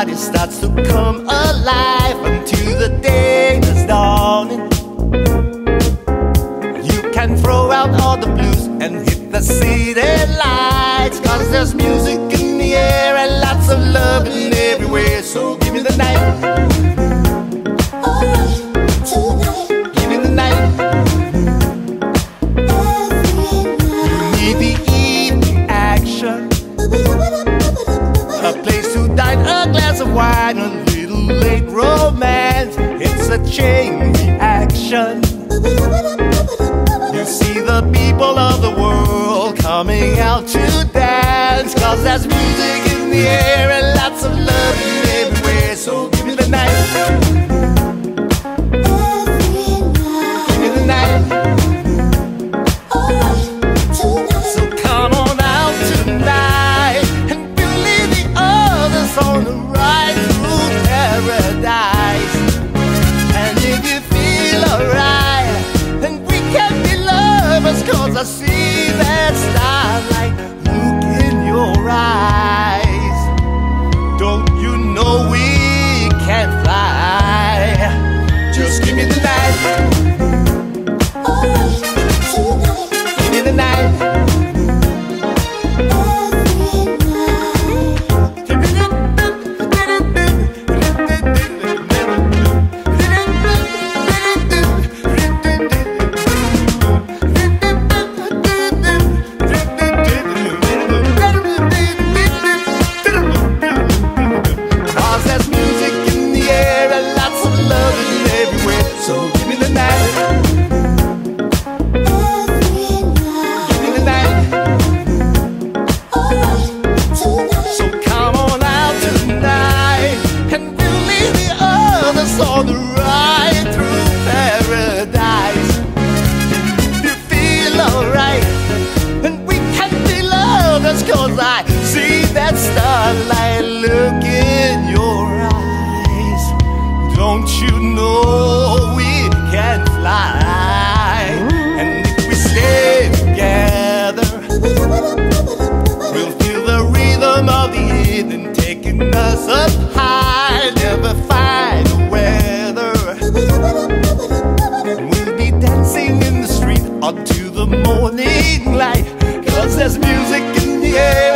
Everybody starts to come alive until the day is dawning. You can throw out all the blues and hit the city lights, 'cause there's music in the air and lots of loving everywhere. So give me the night. Give me the night. You need the evening action, a place to dine, a glass of wine, a little late romance. It's a chain reaction. You see the people of the world coming out to dance, 'cause there's music in the air and lots of love everywhere. So give me the night. Give me the night. So come on out tonight and believe the others on the ride through paradise. And if you feel alright, then we can be lovers, 'cause I see that starlight look in your eyes. Don't you know we can fly? Just give me the night. Give me the night. So give me the night. Give me the night. So come on out tonight and we'll leave the others on the ride through paradise. If you feel alright, then we can be lovers, 'cause I see that starlight look in your eyes. Don't you know we can fly? And if we stay together, we'll feel the rhythm of the evening taking us up high. Never fight the weather. We'll be dancing in the street until the morning light, 'cause there's music in the air